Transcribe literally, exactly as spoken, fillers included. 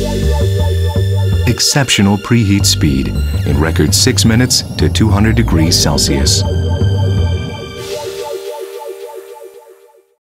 Exceptional preheat speed in record six minutes to two hundred degrees Celsius.